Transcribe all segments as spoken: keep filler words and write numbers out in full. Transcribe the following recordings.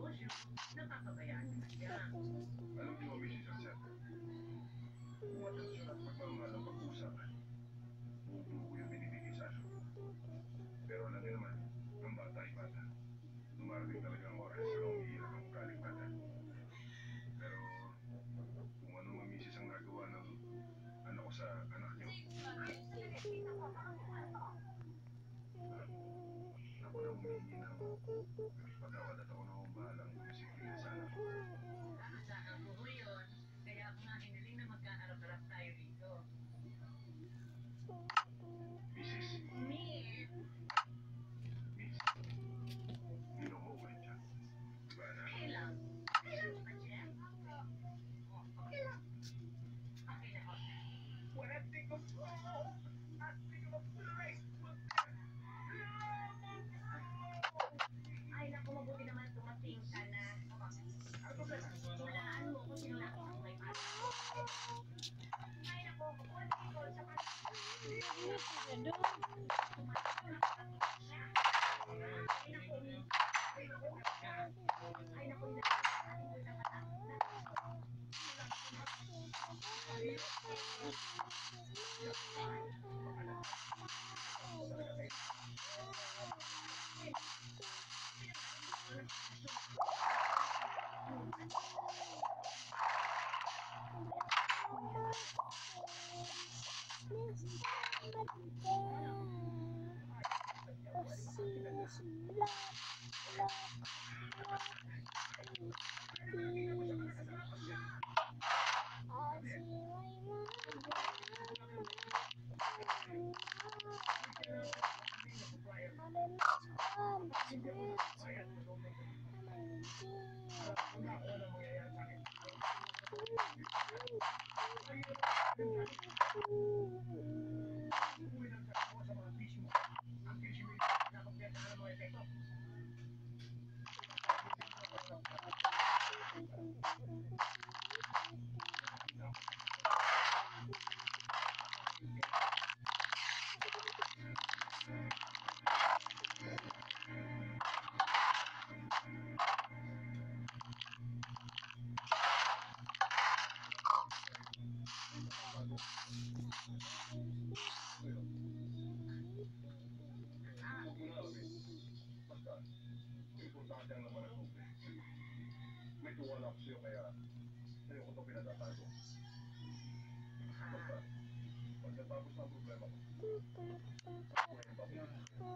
Alam niyo, missus Arcet, kung atensyon at pagmamahal ang pag-uusapan, buo-buo ko yung binibigay sa aso. Pero alam niyo naman, ang bata ay bata. Dumarating talaga ang oras na umiiyak ang ugaling bata. Pero kung ano ang misis ang nagawa ng anak ko sa anak niyo, ako na humihingi ng patawad at ako na humahalang disiplina sa anak ko. Misis, Miss, inom mo ulit siya. Diba na? Basta, importante ang laman ng tubig. May tuwala ko sa'yo kaya sa'yo ko ito pinatatago. Basta, pag natapos na ang problema ko, ako ay babalik.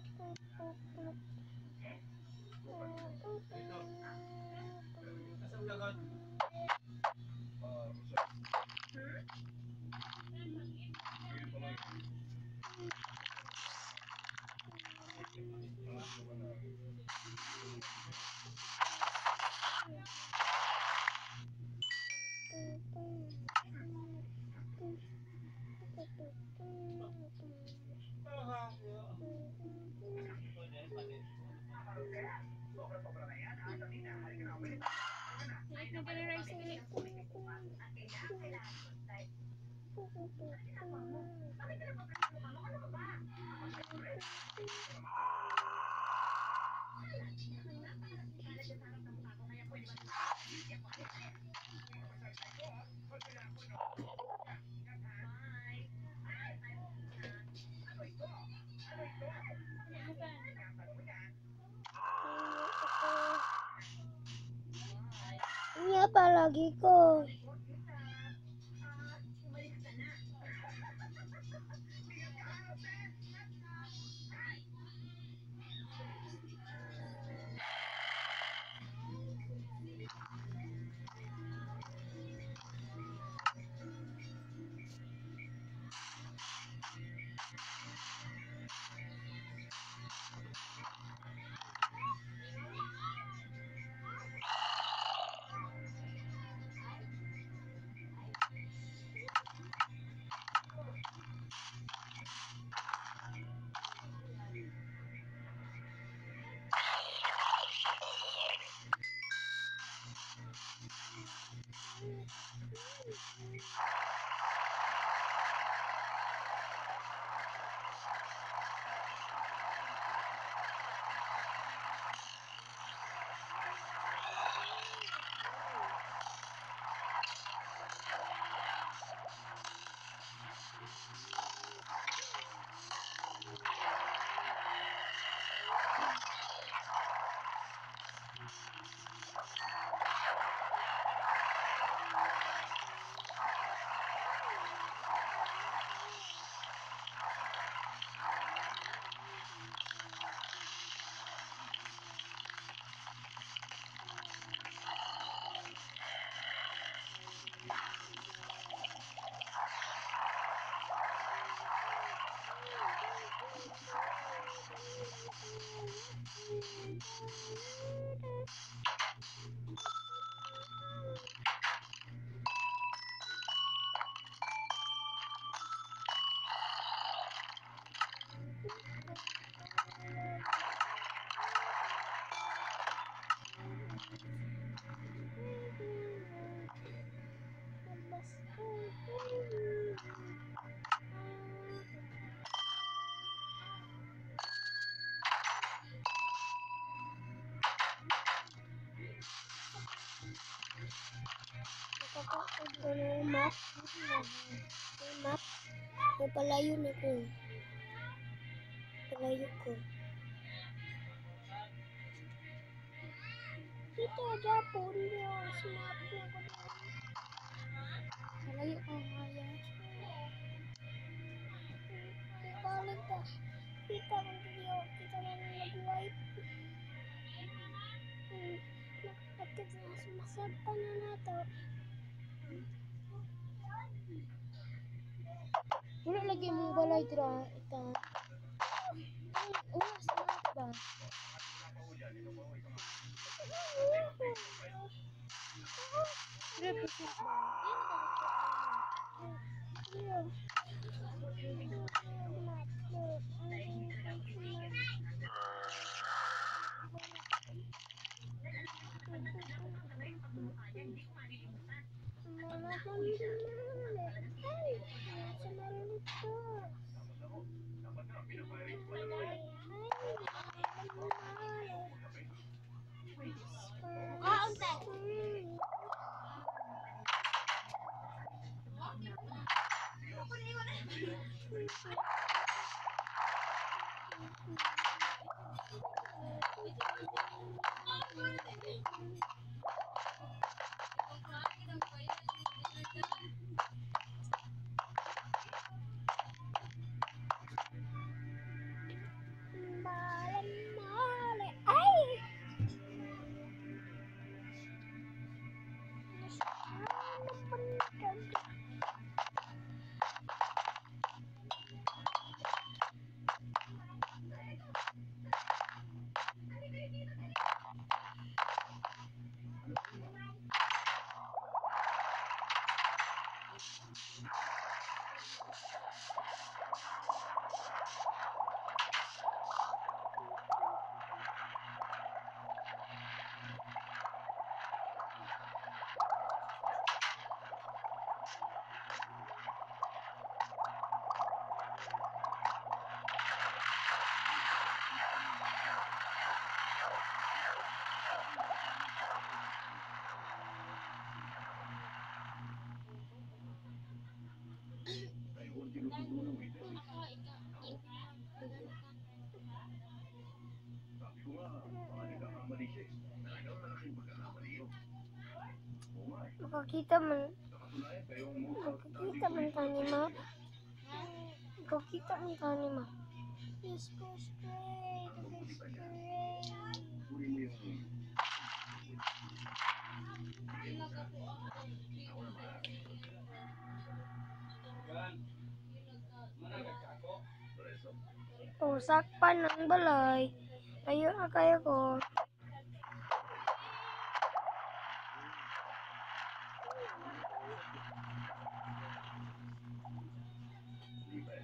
Asam lagot? Ah, Rosa. Ngayon pa lang. Alam mo na. Ini apa lagi kok? Ako, ito na yung map. Yung map. Napalayo na ko. Palayo ko. Kita Japon niya. Smart niya ko. Palayo ko kaya. Balik ka. Kita ko video. Kita na nag-wipe. At sumasapa na nato. Wala lagi mong balay dira. Ito. Uwas na ba? Dira po siya. Sabi ko nga, baka nagkakamali siya eh. Talagang malaking pagkakamali yun. Oo nga eh. Makakita man. Sa katunayan, kayong most Makakita man ka ni ma. Makakita man ka ni ma. Yes, push great. It's great. Uri mo yung... Preso. Oh, sakpan ng balay. Ayun na kaya ko. Di ba eh?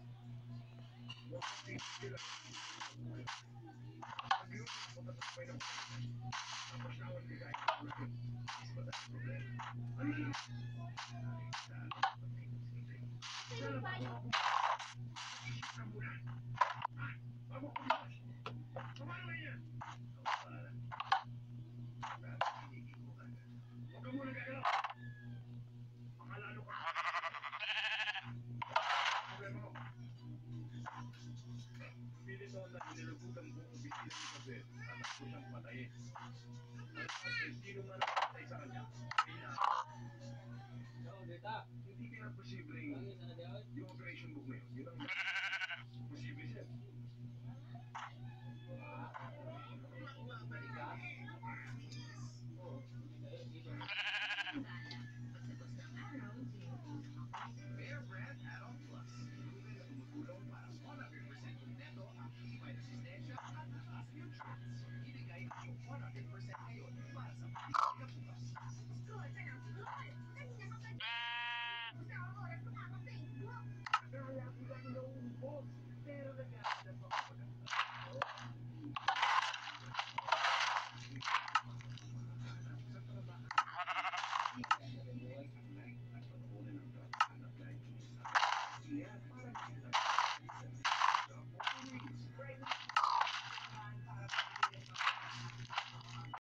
Pilit ako na nilagutan ko ang bisita ni Jose at ako siyang patayin. At sino man ang patay sa kanya, kaya...